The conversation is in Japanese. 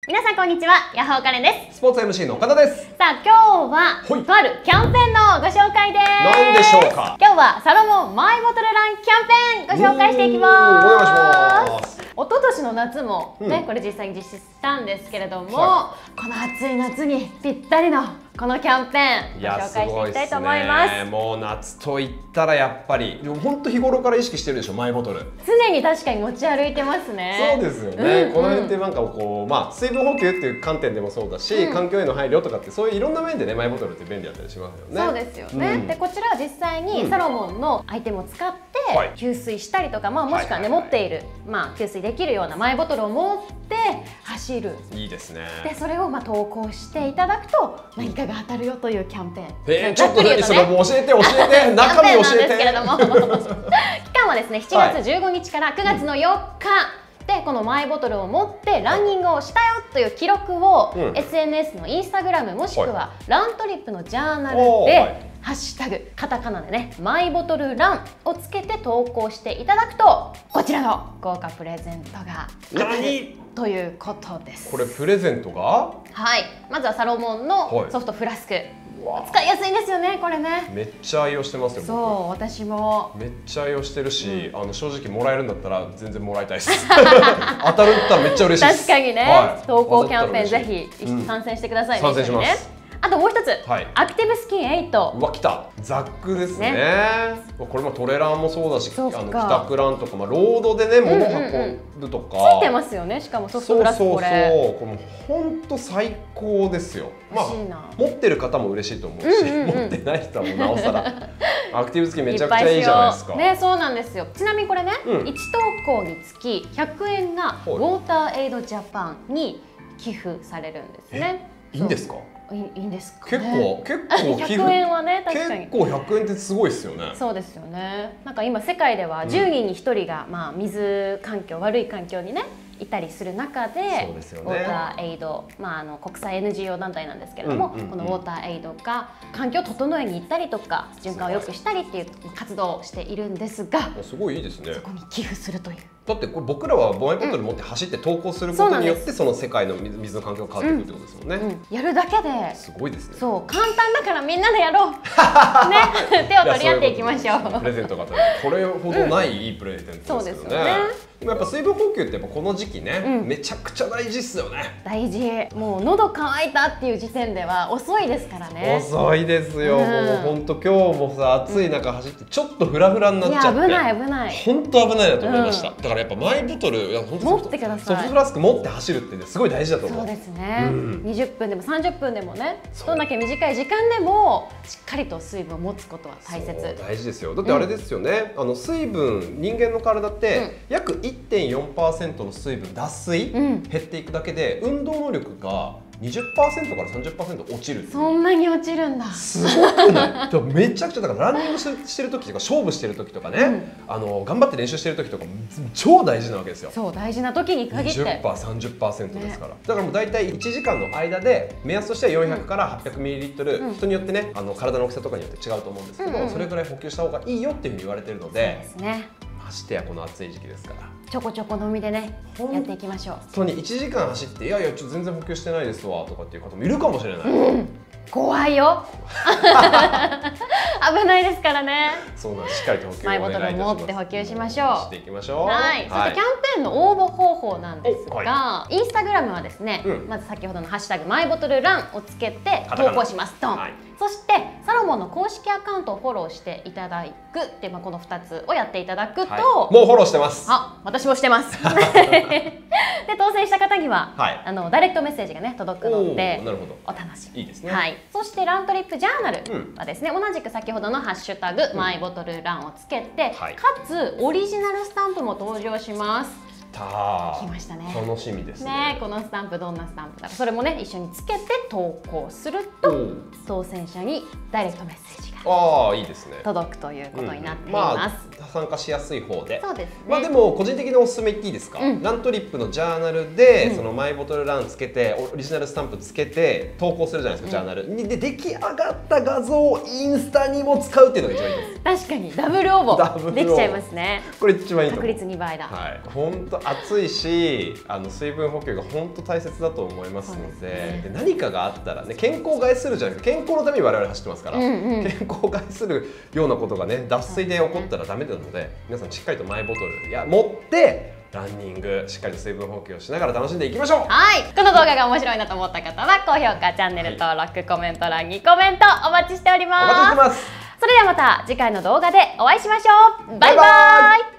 皆さんこんにちは、ヤッホーカレンです。 スポーツ MC の岡田です。 さあ今日はとあるキャンペーンのご紹介です。 何でしょうか。 今日はサロモンマイボトルランキャンペーンご紹介していきます。 お願いします。 一昨年の夏もね、これ実際に実施したんですけれども、この暑い夏にぴったりのこのキャンペーンご紹介していきたいと思います。 もう夏と言ったらやっぱり本当日頃から意識してるでしょ、マイボトル。 常に確かに持ち歩いてますね。 そうですよね。この辺ってなんかこう水分補給っていう観点でもそうだし、環境への配慮とかってそういういろんな面でね、マイボトルって便利だったりしますよね。 そうですよね。でこちらは実際にサロモンのアイテムを使って給水したりとか、もしくはね持っている給水できるようなマイボトルを持って走る。 いいですね。 でそれを投稿していただくと何かが当たるよというキャンペーン。 ちょっと何それも教えて中身教えて。 キャンペーンなんですけれども期間はですね7月15日から9月の4日。でこのマイボトルを持ってランニングをしたよという記録を SNS のインスタグラムもしくはラントリップのジャーナルでハッシュタグカタカナでねマイボトルランをつけて投稿していただくとこちらの豪華プレゼントが当たるということです。 これプレゼントがまずはサロモンのソフトフラスク、使いやすいんですよね、これね。 めっちゃ愛用してますよ。 そう、私もめっちゃ愛用してるし、正直もらえるんだったら全然もらいたいです。当たるったらめっちゃ嬉しいです。 確かにね、投稿キャンペーンぜひ参戦してくださいね。 参戦します。 あともう一つ、アクティブスキン8。 うわ、来た。ザックですね。これもトレランもそうだし、帰宅ランとか、ロードでね、物運ぶとか。 ついてますよね、しかもソフトフラスクこれ。 これ本当最高ですよ。持ってる方も嬉しいと思うし、持ってない人はもうなおさら。アクティブスキンめちゃくちゃいいじゃないですか。 ね、そうなんですよ。ちなみにこれね、1投稿につき100円がウォーターエイドジャパンに寄付されるんですね。 いいんですか？ いいんですか、 結構 100円はね、確かに結構100円ってすごいですよね。 そうですよね。なんか今世界では10人に1人が水環境悪い環境にねいたりする中で、ウォーターエイド、国際 NGO 団体なんですけれども、このウォーターエイドが環境を整えに行ったりとか循環を良くしたりっていう活動をしているんですが、 すごいいいですね。 そこに寄付するという。 だってこれ僕らはマイボトル持って走って投稿することによってその世界の水の環境が変わってくるってことですもんね。 やるだけですごいですね。 そう簡単だからみんなでやろう。ね、手を取り合っていきましょう。 プレゼントがこれほどないいいプレゼントですよね。でもやっぱ水分補給ってやっぱこの時期ね、めちゃくちゃ大事っすよね。 大事。もう喉乾いたっていう時点では遅いですからね。 遅いですよ。もう本当今日もさ暑い中走ってちょっとフラフラになっちゃって。 危ない危ない。 本当危ないなと思いました。だからやっぱマイボトル持ってください。 ソフトフラスク持って走るってすごい大事だと思う。 そうですね。20分でも30分でもね、どんだけ短い時間でもしっかりと水分を持つことは大切。 大事ですよ。だってあれですよね。水分人間の体って約 1.4% の水分脱水減っていくだけで運動能力が20% から 30% 落ちる。 そんなに落ちるんだ。 すごくない？でもめちゃくちゃだからランニングしてる時とか勝負してる時とかね、頑張って練習してる時とか超大事なわけですよ。 そう大事な時に限って 20%、30% ですから。だからもう大体1時間の間で目安としては400から800ミリリットル、人によってね体の大きさとかによって違うと思うんですけど、それぐらい補給した方がいいよっていうふうに言われてるので。そうですね。ましてやこの暑い時期ですから。 ちょこちょこ飲みでねやっていきましょう。 本当に1時間走っていやいやちょっと全然補給してないですわとかっていう方もいるかもしれない。 怖いよ。危ないですからね。 そうなんです。しっかりと補給をマイボトル持って補給しましょう。 していきましょう。 はい。そしてキャンペーンの応募方法なんですが、インスタグラムはですね、まず先ほどのハッシュタグマイボトルランをつけて投稿します。ドン。そしてサロモンの公式アカウントをフォローしていただくっていうこの2つをやっていただくと、 もうフォローしてます。 私もしてます。で当選した方にはダイレクトメッセージがね届くのでお楽しみ。 いいですね。 そしてラントリップジャーナルはですね、同じく先ほどのハッシュタグマイボトルランをつけて、かつオリジナルスタンプも登場します。来ましたね。 楽しみですね。 このスタンプどんなスタンプだか、それもね一緒につけて投稿すると当選者にダイレクトメッセージがいいですね。 届くということになっています。 参加しやすい方で。 そうですね。 でも個人的なおすすめ言っていいですか？ラントリップのジャーナルでそのマイボトルランつけてオリジナルスタンプつけて投稿するじゃないですか、ジャーナルに。で出来上がった画像をインスタにも使うっていうのが一番いいです。 確かにダブル応募できちゃいますね。 これ一番いいと思う。 確率2倍だ。 はい、本当暑いし、水分補給が本当大切だと思いますので、何かがあったらね、健康を害するじゃなくて健康のために我々走ってますから、健康を害するようなことがね、脱水で起こったらダメなので、皆さんしっかりとマイボトル持ってランニング、しっかりと水分補給をしながら楽しんでいきましょう。 はい、この動画が面白いなと思った方は高評価、チャンネル登録、コメント欄にコメントお待ちしております。 お待ちしてます。 それではまた次回の動画でお会いしましょう。バイバイ。